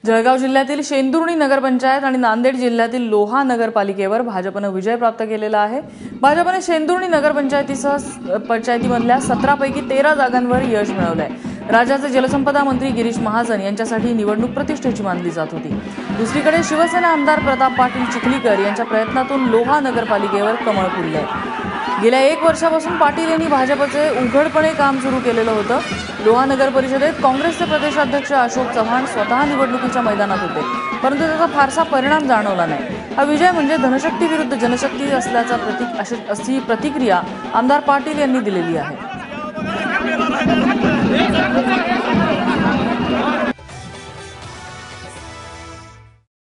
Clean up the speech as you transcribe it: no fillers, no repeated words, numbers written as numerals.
जळगाव जिल्ह्यातील शेंदुर्णी नगरपंचायत आणि नांदेड जिल्ह्यातील लोहा नगरपालिकेवर भाजपने विजय प्राप्त केलेला आहे। भाजपने शेंदुर्णी पंचायतीमधल्या 17 पैकी 13 जागांवर यश मिळवलंय। राज्याचे जलसंपदा मंत्री गिरीश महाजन यांच्यासाठी निवडणूक प्रतिष्ठेची मानली जात होती। दुसरीकडे शिवसेना आमदार प्रताप पाटील चिखलीकर यांच्या प्रयत्नातून लोहा नगरपालिकेवर कमळ फुललंय। गेल्या 1 वर्षापासून पाटील यांनी भाजपचे उघडपणे काम सुरू केलेलं होतं। लोहा नगर परिषदेत काँग्रेसचे प्रदेशाध्यक्ष अशोक चव्हाण स्वतः निवडणुकीच्या मैदानात होते, परंतु त्याचा फारसा परिणाम जाणवला नाही। हा विजय म्हणजे धनशक्ती विरुद्ध जनशक्ती असल्याचा अशी प्रतिक्रिया आमदार पाटील यांनी दिलेली आहे।